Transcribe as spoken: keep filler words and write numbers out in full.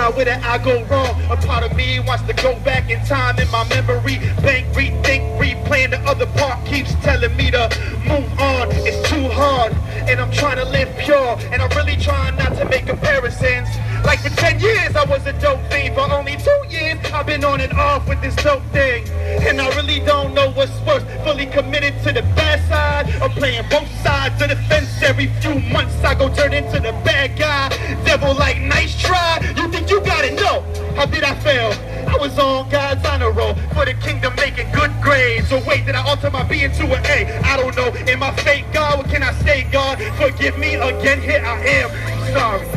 Now where did I go wrong? A part of me wants to go back in time in my memory bank, rethink, replan. The other part keeps telling me to move on. It's too hard, and I'm trying to live pure, and I'm really trying not to make comparisons. Like for ten years I was a dope fiend, for only two years I've been on and off with this dope thing. And I really don't know what's worse, fully committed to the bad side or playing both sides of the fence. Every few months I go turn into the bad guy. Devil like, nice try, you think you got it? No, how did I fail? I was on God's honor roll for the kingdom, making good grades. Or wait, did I alter my B into an A? I don't know, am I fake God? What can I say, God? Forgive me again, here I am, sorry.